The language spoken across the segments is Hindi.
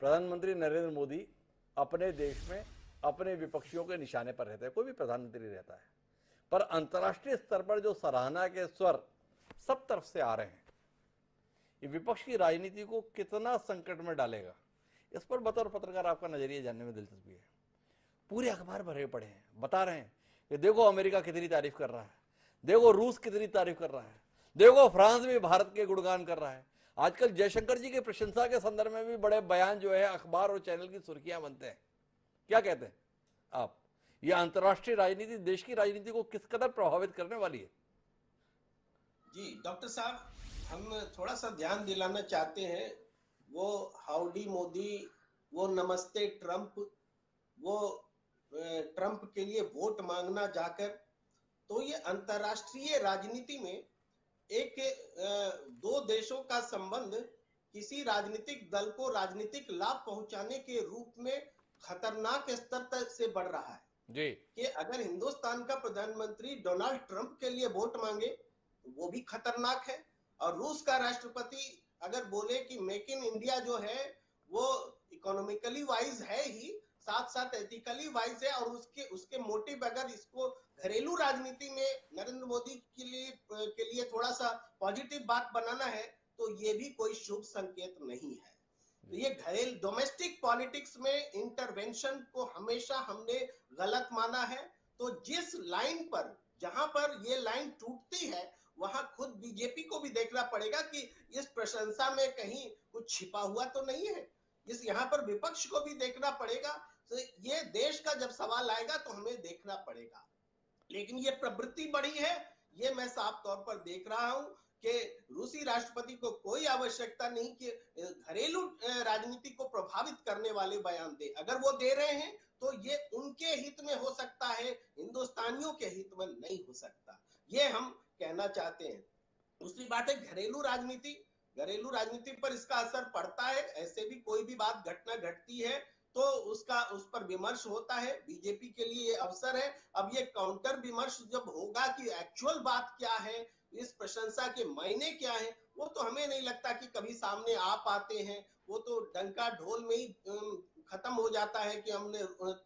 प्रधानमंत्री नरेंद्र मोदी अपने देश में अपने विपक्षियों के निशाने पर रहते हैं, कोई भी प्रधानमंत्री रहता है, पर अंतर्राष्ट्रीय स्तर पर जो सराहना के स्वर सब तरफ से आ रहे हैं, ये विपक्ष की राजनीति को कितना संकट में डालेगा, इस पर बतौर पत्रकार आपका नजरिया जानने में दिलचस्पी है। पूरे अखबार भरे पड़े हैं, बता रहे हैं कि देखो अमेरिका कितनी तारीफ कर रहा है, देखो रूस कितनी तारीफ कर रहा है, देखो फ्रांस भी भारत के गुणगान कर रहा है। आजकल जयशंकर जी की प्रशंसा के संदर्भ में भी बड़े बयान जो है अखबार और चैनल की सुर्खियां बनते हैं। क्या कहते हैं आप, ये अंतर्राष्ट्रीय राजनीति देश की राजनीति को किस कदर प्रभावित करने वाली है? जी डॉक्टर साहब, हम थोड़ा सा ध्यान दिलाना चाहते हैं। वो हाउडी मोदी, वो नमस्ते ट्रंप, वो ट्रंप के लिए वोट मांगना जाकर, तो ये अंतर्राष्ट्रीय राजनीति में एक दो देशों का संबंध किसी राजनीतिक दल को राजनीतिक लाभ पहुंचाने के रूप में खतरनाक स्तर तक से बढ़ रहा है जी। कि अगर हिंदुस्तान का प्रधानमंत्री डोनाल्ड ट्रंप के लिए वोट मांगे तो वो भी खतरनाक है, और रूस का राष्ट्रपति अगर बोले कि मेक इन इंडिया जो है वो इकोनॉमिकली वाइज है ही, साथ साथ एथिकली वाइज है, और उसके मोटिव अगर इसको घरेलू राजनीति में नरेंद्र मोदी के लिए थोड़ा सा पॉजिटिव बात बनाना है, तो ये भी कोई शुभ संकेत नहीं है। तो ये घरेलू डोमेस्टिक पॉलिटिक्स में इंटरवेंशन को हमेशा हमने गलत माना है। तो जिस लाइन पर, जहां पर ये लाइन टूटती है, वहां खुद बीजेपी को भी देखना पड़ेगा कि इस प्रशंसा में कहीं कुछ छिपा हुआ तो नहीं है। इस यहाँ पर विपक्ष को भी देखना पड़ेगा। तो ये देश का जब सवाल आएगा तो हमें देखना पड़ेगा, लेकिन ये प्रवृत्ति बढ़ी है, ये मैं साफ तौर पर देख रहा हूं कि रूसी राष्ट्रपति को कोई आवश्यकता नहीं कि घरेलू राजनीति को प्रभावित करने वाले बयान दे। अगर वो दे रहे हैं तो ये उनके हित में हो सकता है, हिंदुस्तानियों के हित में नहीं हो सकता, ये हम कहना चाहते हैं। दूसरी बात है घरेलू राजनीति पर इसका असर पड़ता है। ऐसे भी कोई भी बात घटना घटती है तो उस पर विमर्श होता है। बीजेपी के लिए ये अवसर है। अब ये काउंटर विमर्श जब होगा कि एक्चुअल बात क्या है, इस प्रशंसा के मायने क्या है, वो तो हमें नहीं लगता कि कभी सामने आ पाते हैं। वो तो डंका ढोल में ही खत्म हो जाता है कि हमने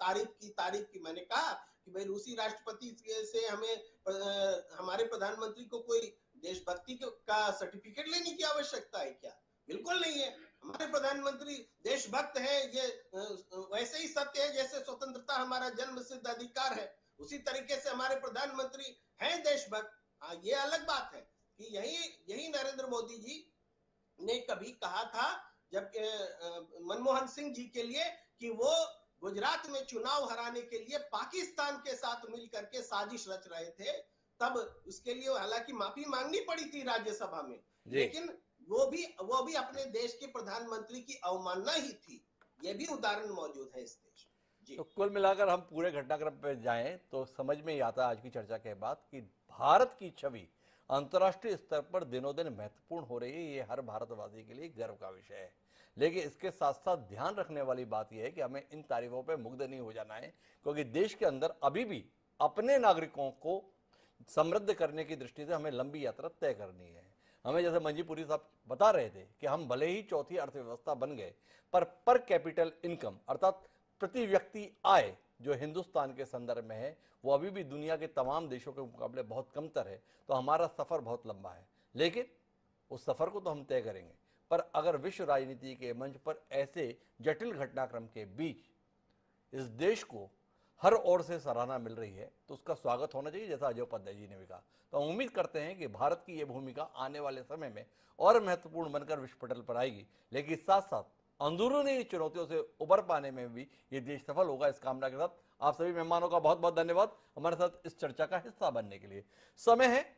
तारीफ की। मैंने कहा कि भाई रूसी राष्ट्रपति से हमें हमारे प्रधानमंत्री को कोई देशभक्ति का सर्टिफिकेट लेने की आवश्यकता है क्या? बिल्कुल नहीं है। हमारे प्रधानमंत्री देशभक्त है, ये वैसे ही सत्य है जैसे स्वतंत्रता हमारा जन्म सिद्ध अधिकार है, उसी तरीके से हमारे प्रधानमंत्री हैं देशभक्त। ये अलग बात है कि यही नरेंद्र मोदी जी ने कभी कहा था जब मनमोहन सिंह जी के लिए कि वो गुजरात में चुनाव हराने के लिए पाकिस्तान के साथ मिलकर के साजिश रच रहे थे, तब उसके लिए हालांकि माफी मांगनी पड़ी थी राज्यसभा में, लेकिन वो भी अपने देश के प्रधानमंत्री की अवमानना ही थी। ये भी उदाहरण मौजूद है इस देश में। तो कुल मिलाकर हम पूरे घटनाक्रम पे जाएं तो समझ में ही आता है आज की चर्चा के बाद कि भारत की छवि अंतर्राष्ट्रीय स्तर पर दिनों दिन महत्वपूर्ण हो रही है। ये हर भारतवासी के लिए गर्व का विषय है, लेकिन इसके साथ साथ ध्यान रखने वाली बात यह है कि हमें इन तारीफों पर मुग्ध नहीं हो जाना है, क्योंकि देश के अंदर अभी भी अपने नागरिकों को समृद्ध करने की दृष्टि से हमें लंबी यात्रा तय करनी है। हमें जैसे मंजीपुरी साहब बता रहे थे कि हम भले ही चौथी अर्थव्यवस्था बन गए, पर कैपिटल इनकम अर्थात प्रति व्यक्ति आय जो हिंदुस्तान के संदर्भ में है वो अभी भी दुनिया के तमाम देशों के मुकाबले बहुत कमतर है। तो हमारा सफर बहुत लंबा है, लेकिन उस सफर को तो हम तय करेंगे। पर अगर विश्व राजनीति के मंच पर ऐसे जटिल घटनाक्रम के बीच इस देश को हर ओर से सराहना मिल रही है तो उसका स्वागत होना चाहिए, जैसा अजय उपाध्याय जी ने भी कहा। तो हम उम्मीद करते हैं कि भारत की ये भूमिका आने वाले समय में और महत्वपूर्ण बनकर विश्व पटल पर आएगी, लेकिन साथ साथ अंदरूनी चुनौतियों से उबर पाने में भी ये देश सफल होगा। इस कामना के साथ आप सभी मेहमानों का बहुत बहुत धन्यवाद हमारे साथ इस चर्चा का हिस्सा बनने के लिए। समय है